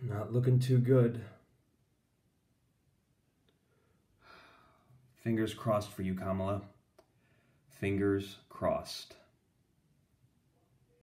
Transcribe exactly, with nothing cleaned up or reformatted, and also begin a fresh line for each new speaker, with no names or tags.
Not looking too good. Fingers crossed for you, Kamala. Fingers crossed.